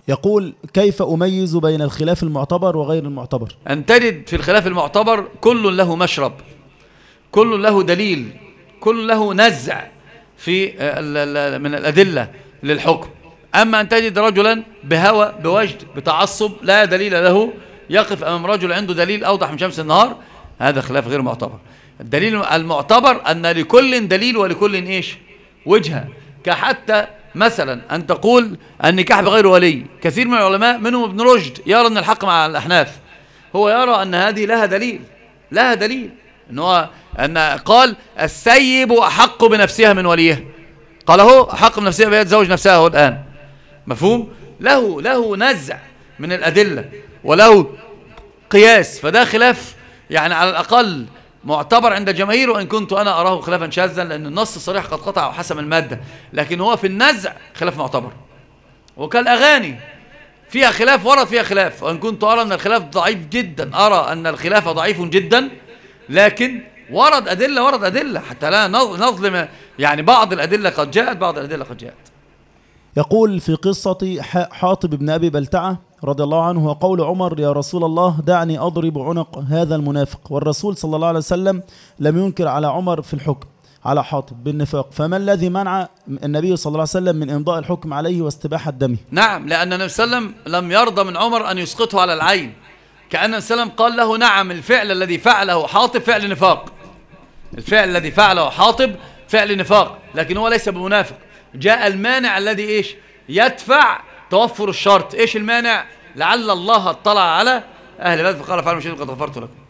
يقول: كيف أميز بين الخلاف المعتبر وغير المعتبر؟ أن تجد في الخلاف المعتبر كل له مشرب، كل له دليل، كل له نزع في من الأدلة للحكم. أما أن تجد رجلا بهوى بوجد بتعصب لا دليل له يقف أمام رجل عنده دليل أوضح من شمس النهار، هذا خلاف غير معتبر. الدليل المعتبر أن لكل دليل ولكل إيش وجهة. كحتى مثلا أن تقول النكاح بغير ولي، كثير من العلماء منهم ابن رشد يرى أن الحق مع الأحناف، هو يرى أن هذه لها دليل، لها دليل أن قال السيب أحق بنفسها من وليها، قال هو أحق بنفسها بها تزوج نفسها هو الآن، مفهوم؟ له نزع من الأدلة وله قياس، فده خلاف يعني على الأقل معتبر عند الجماهير، وإن كنت أنا أراه خلافا شاذا لأن النص الصريح قد قطع حسب المادة، لكن هو في النزع خلاف معتبر. وكالأغاني فيها خلاف، ورد فيها خلاف، وإن كنت أرى أن الخلاف ضعيف جدا، أرى أن الخلاف ضعيف جدا، لكن ورد أدلة حتى لا نظلم، يعني بعض الأدلة قد جاءت، بعض الأدلة قد جاءت. يقول: في قصة حاطب بن أبي بلتعة رضي الله عنه وقول عمر: يا رسول الله دعني أضرب عنق هذا المنافق، والرسول صلى الله عليه وسلم لم ينكر على عمر في الحكم على حاطب بالنفاق، فما الذي منع النبي صلى الله عليه وسلم من إمضاء الحكم عليه واستباحة دمه؟ نعم، لأن النبي صلى الله عليه وسلم لم يرضى من عمر أن يسقطه على العين، كأن النبي صلى الله عليه وسلم قال له: نعم، الفعل الذي فعله حاطب فعل نفاق، الفعل الذي فعله حاطب فعل نفاق، لكن هو ليس بمنافق. جاء المانع الذي إيش يدفع توفر الشرط. إيش المانع؟ لعل الله اطلع على أهل بدر فقال: فعلوا شيئا قد غفرت لكم.